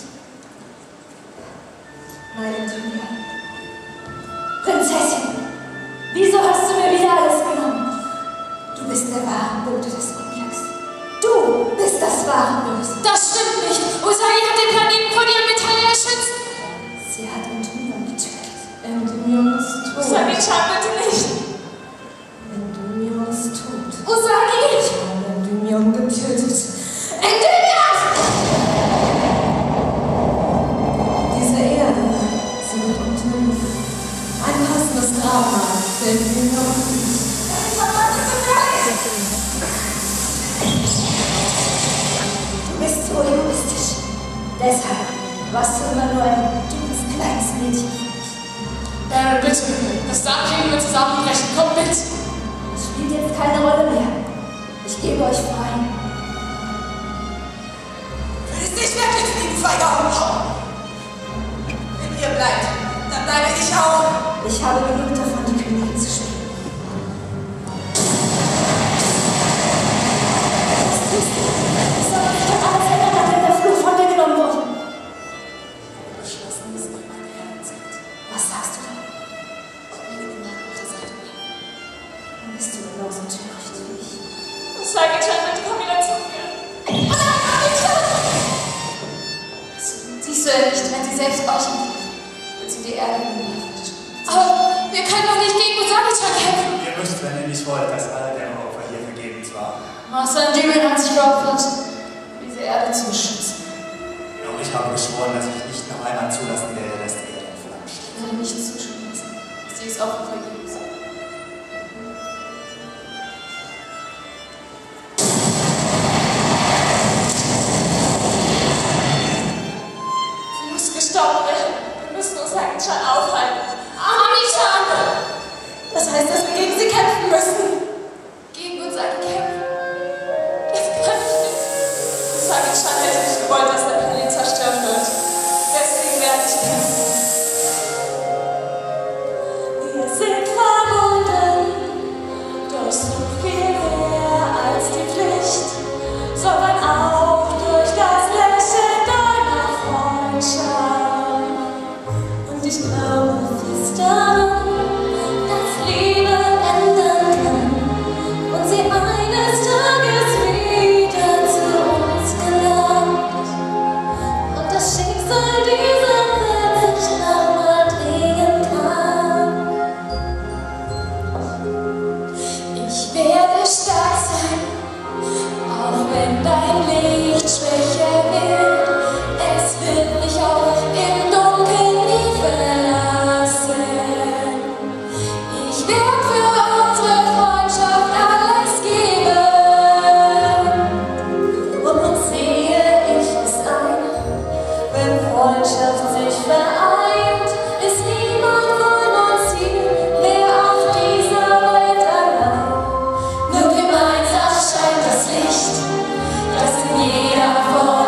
Meine Antonia. Prinzessin, wieso hast du mir wieder alles genommen? Du bist der wahre Bote des Unglücks. Du bist das wahre Böse. Das stimmt nicht. Usagi hat den Planeten vor dir Metalia geschützt. Sie hat Endymion getötet. Endymion ist tot. Usagi-chan, bitte nicht. Endymion ist tot. Usagi! Ich habe Endymion getötet. Endymion! Diese Erde, sie wird unterliegen. Ein passendes Grabmal für Endymion. Du bist so egoistisch. Deshalb warst du immer nur ein dummes kleines Mädchen. Baron, bitte. Das Dark-Leben wird zusammenbrechen. Komm mit. Es spielt jetzt keine Rolle mehr. Ich gebe euch frei. Du willst nicht wirklich fliegen, Feiger. Wenn ihr bleibt, dann bleibe ich auch. Ich habe genug davon, die Königin zu spielen. Was tust du? Ich soll mich doch alles ändern, nachdem der Fluch von dir genommen wurde. Beschlossen, dass ihr mein Herz seid. Was sagst du da? Ich will immer auf der Seite bleiben. Dann bist du genauso töricht wie ich. Usagi-chan, bitte komm wieder zu mir. Siehst du ja nicht, wenn sie selbst Bauchen macht, wird sie die Erde umwerfen. Aber wir können doch nicht gegen Usagi-chan kämpfen. Ihr müsst, wenn ihr nicht wollt, dass alle deren Opfer hier vergebens waren. Master Endymion hat sich geopfert, diese Erde zu beschützen. Und ich habe geschworen, dass ich nicht noch einmal zulassen werde, dass die Erde entflammt. Ich werde nicht zustimmen lassen, dass dieses Opfer vergebens ist. Sie muss gestoppt werden. Wir müssen Usagi-chan aufhalten. Ami-chan! Das heißt, dass wir gegen sie kämpfen müssen. Gegen Usagi kämpfen. Das kann ich nicht. Usagi-chan hätte nicht gewollt, dass der Planet zerstört wird. Deswegen werde ich kämpfen. Wir sind verbunden, doch so viel mehr als die Pflicht, sondern auch durch das Lächeln deiner Freundschaft. Und ich glaube fest daran, dass Liebe ändern kann und sie eines Tages wieder zu uns gelangt. Und das Schicksal dieser Welt sich nochmal drehen kann. Ich werde stark sein, auch wenn dein Licht schwächer wird. Es wird mich auch im Dunkeln nie verlassen. Ich werde für unsere Freundschaft alles geben. Und uns sehe ich es ein, wenn Freundschaft sich vereint, ist niemand von uns hier mehr auf dieser Welt allein. Nur gemeinsam scheint das Licht, das in jeder von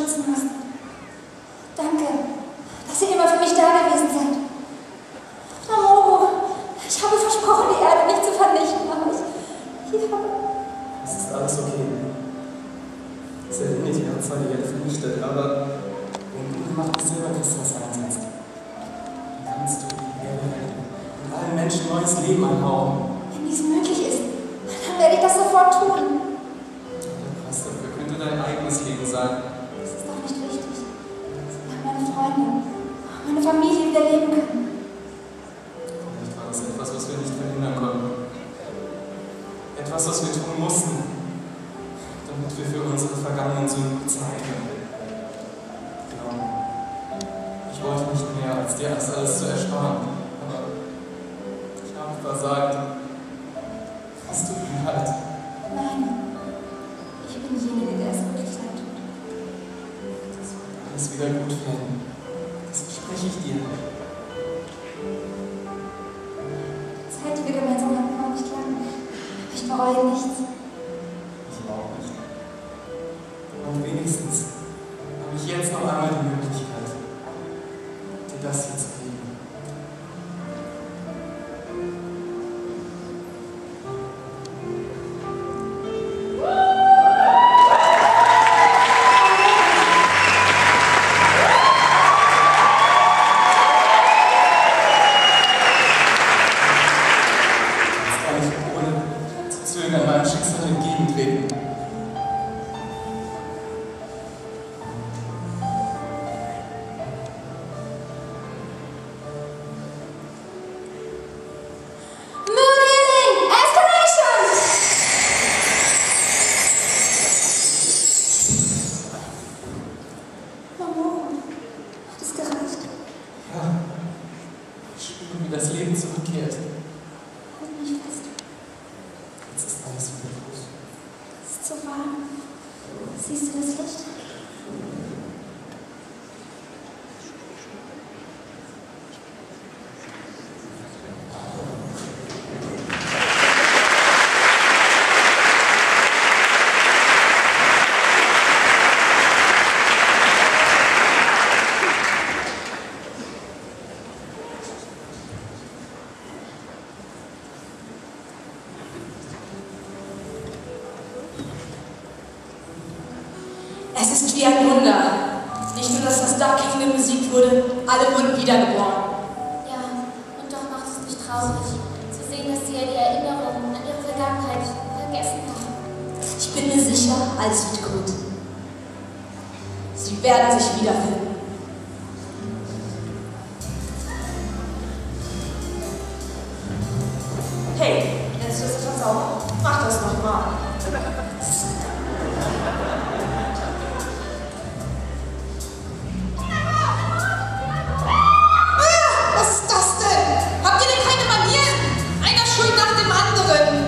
unterstützen musst. Danke, dass ihr immer für mich da gewesen seid. Mamoru, ich habe versprochen, die Erde nicht zu vernichten, aber ich habe... Es ist alles okay. Serenity hat zwar die Erde vernichtet, aber wenn du die Macht des Silberkristals einsetzt, dann kannst du die Erde retten und allen Menschen neues Leben anhauchen. Wenn dies möglich ist, dann werde ich das sofort tun. Der Preis dafür könnte dein eigenes Leben sein. Das ist doch nicht wichtig. Solange meine Freunde, meine Familie wieder leben können. Vielleicht war das etwas, was wir nicht verhindern konnten. Etwas, was wir tun mussten, damit wir für unsere vergangenen Sünden bezahlen können. Genau. Ich wollte nicht mehr, als dir das alles zu ersparen. Aber ich habe versagt. Es tut mir leid. Nein, ich bin diejenige, der es wirklich leid tut. Das wird alles wieder gut werden. Das verspreche ich dir. Die Zeit, die wir gemeinsam hatten, war nicht lang. Ich bereue nichts. Ich auch nicht. Und wenigstens habe ich jetzt noch einmal die Möglichkeit, dir das hier zu geben. Jetzt kann ich ohne zu zögern meinem Schicksal entgegentreten. Moonhealing! Escalation! Mamoru, hat es gereicht? Ja, ich spüre, wie das Leben zurückkehrt. Halt mich fest. Jetzt ist alles wieder gut. Es ist so warm. Siehst du das Licht? Es ist wie ein Wunder. Nicht nur, dass das Dark Kingdom besiegt wurde, alle wurden wiedergeboren. Ja, und doch macht es mich traurig, zu sehen, dass sie ja die Erinnerungen an ihre Vergangenheit vergessen haben. Ich bin mir sicher, alles wird gut. Sie werden sich wiederfinden. Hey, jetzt ist es sauber. Mach das nochmal. Was ist das denn? Habt ihr denn keine Manieren? Einer schuld nach dem anderen.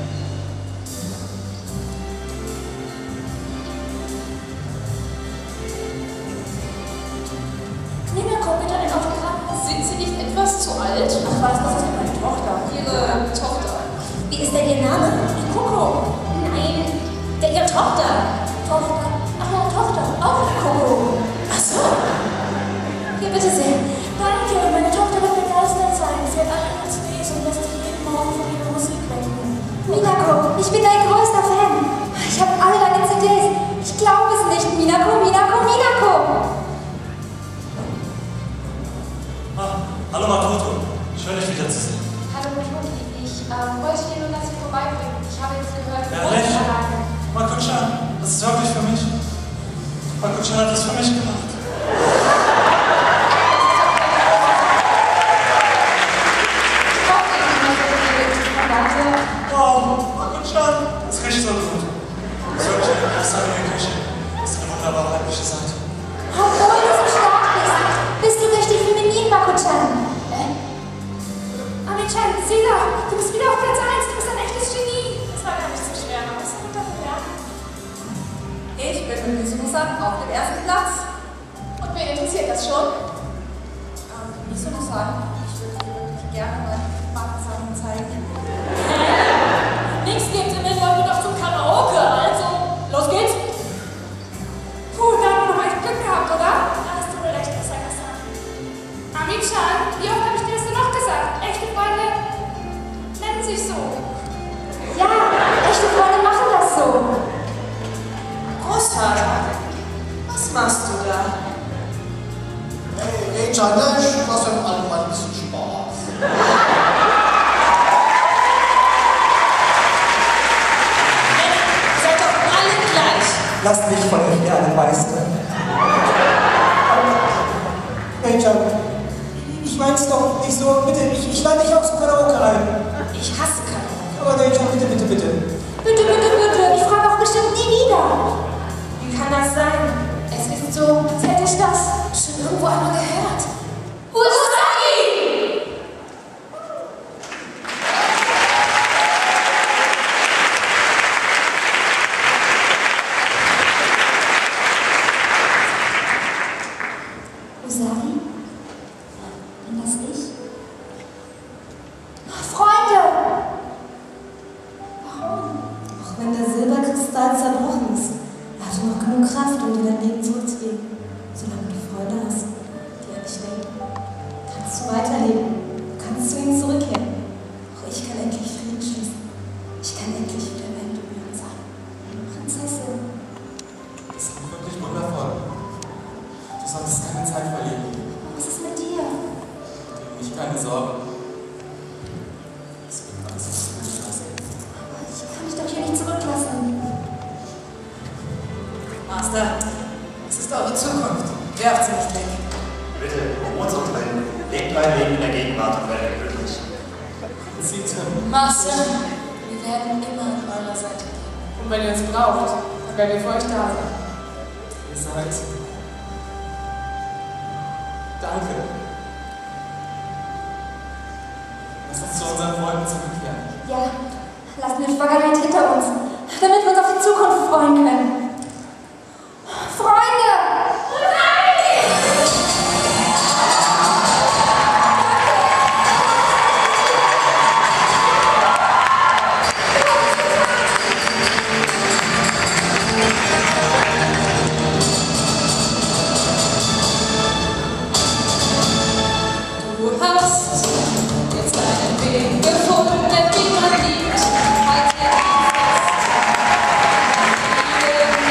Minako, bitte ein Autogramm. Sind Sie nicht etwas zu alt? Ach was, das ist ja meine Tochter. Ihre Tochter. Wie ist denn ihr Name? Coco. Nein, ihre Tochter. Tochter? Ach ja, Tochter. Auch Coco. Ach so. Hier, bitte sehr. Danke, meine Tochter wird begeistert sein. Sie hat alle CDs und lässt sich jeden Morgen von ihrer Musik wecken. Minako, ich bin dein größter Fan. Ich habe alle deine CDs. Ich glaube es nicht. Minako, Minako, Minako. Hallo Makoto, schön dich wiederzusehen. Hallo Mutoni, ich wollte dir nur das hier vorbeibringen. Ich habe jetzt gehört, Ehrlich? Mako-chan, das ist wirklich für mich. Mako-chan hat das für mich gemacht. Wow, Mako-chan, das riecht so gut. Das ist wirklich eine großartige Küche. Das ist eine wunderbare weibliche Seite. Obwohl du so stark bist du richtig feminin, Mako-chan. Ami-chan, sieh doch, du bist wieder auf Platz 1. Du bist ein echtes Genie. Das war gar nicht so schwer, aber es ist gut dafür, ja? Ich bin mit Misuno-san auf dem ersten Platz. Und wen interessiert das schon? Misuno-san, ich würde dir wirklich gerne mal Markensachen zeigen. Nichts gibt, damit wollen wir doch zum Karaoke, also los geht's! Puh, danke, du weißt miteinander, ich lasse dann alle mal ein bisschen Spaß. Seid doch alle gleich. Lasst mich von euch gerne meistern. Major, ich mein's doch nicht so. Bitte, ich lade dich auch zum Karaoke ein. Ich hasse Karaoke. Aber Major, bitte, bitte, bitte. Bitte, bitte, bitte. Ich frage auch bestimmt nie wieder. Wie kann das sein? Es ist so, als hätte ich das schon irgendwo einmal gehört. Usagi! Usagi? Bin das ich? Freunde! Warum? Auch wenn der Silberkristall zerbrochen ist, hast du noch genug Kraft, um dir dein Leben zurückzugeben. Solange du Freunde hast, die an dich denken, kannst du weiterleben. Du kannst zu ihnen zurückkehren. Auch ich kann endlich Frieden schließen. Ich kann endlich wieder Weltdominant sein. Prinzessin. Das ist wirklich wundervoll. Du solltest keine Zeit verlieren. Was ist mit dir? Mach dir keine Sorgen. Es wird alles gut lassen. Ich kann mich doch hier nicht zurücklassen. Master, es ist eure Zukunft. Werft sie nicht weg. Bitte, um uns und Tränen, lebt mein Leben in der Gegenwart und werdet glücklich. Master, wir werden immer an eurer Seite gehen. Und wenn ihr uns braucht, dann werden wir für euch da sein. Ihr seid. Danke. Lass uns zu unseren Freunden zurückkehren. Ja, lassen wir Vergangenheit hinter uns, damit wir uns auf die Zukunft freuen können. Freunde! Du hast jetzt einen Weg gefunden, wie man liebt. Halt dir fest.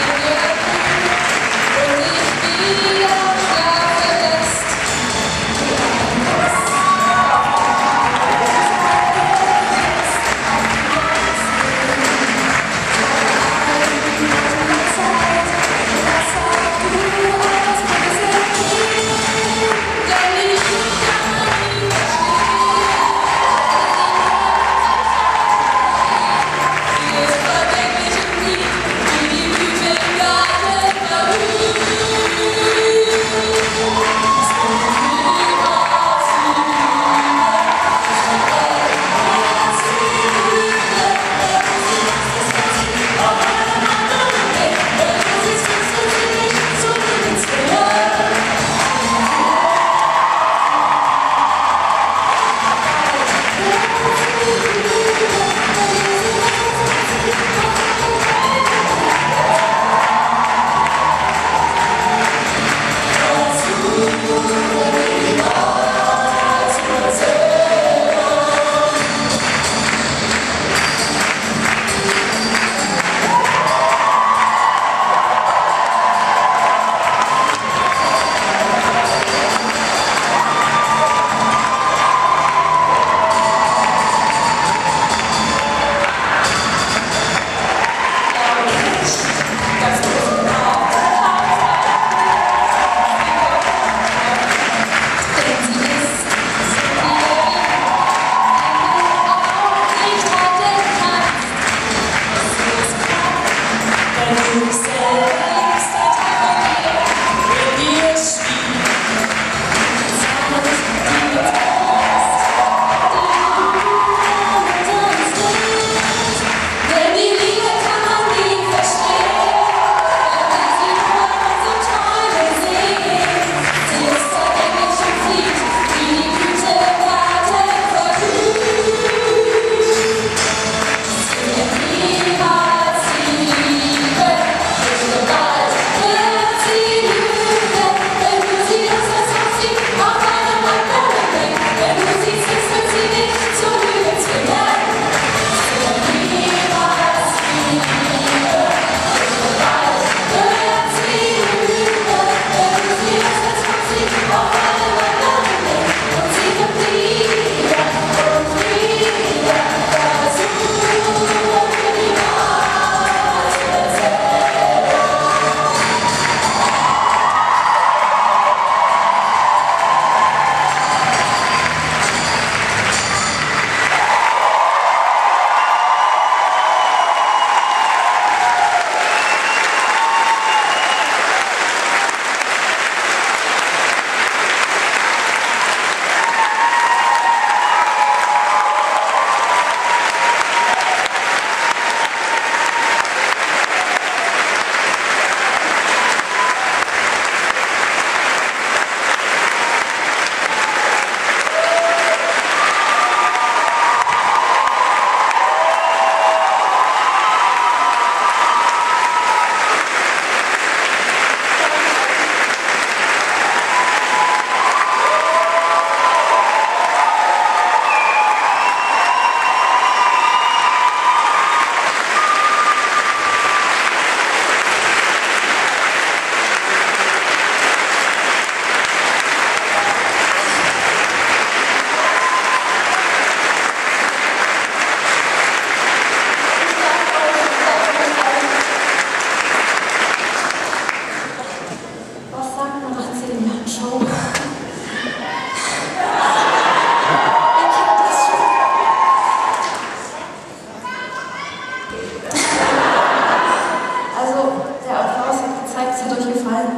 Also, der Applaus hat gezeigt, es hat euch gefallen.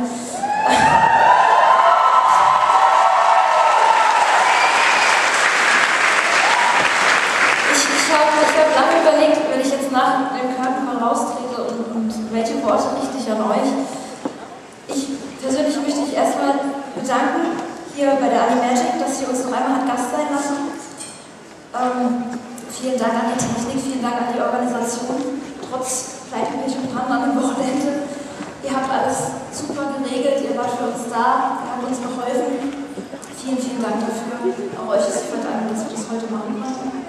Ich habe lange überlegt, wenn ich jetzt nach dem Curtain raustrete und welche Worte richte ich an euch. Ich persönlich möchte mich erstmal bedanken hier bei der Animagic, dass sie uns noch einmal hat Gast sein lassen. Vielen Dank an die Technik, vielen Dank an die Organisation, trotz Pleite, Pech und Pannen an dem Wochenende. Ihr habt alles super geregelt, ihr wart für uns da, ihr habt uns geholfen. Vielen, vielen Dank dafür. Auch euch ist zu verdanken, dass wir das heute machen konnten.